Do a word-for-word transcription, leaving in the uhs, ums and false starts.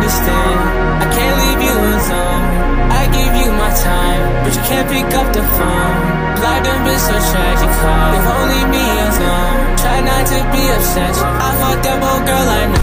understand. I can't leave you alone. I give you my time, but you can't pick up the phone. Life done been so tragic, huh? If only me alone. Try not to be obsessed. I fucked up, old girl, I know.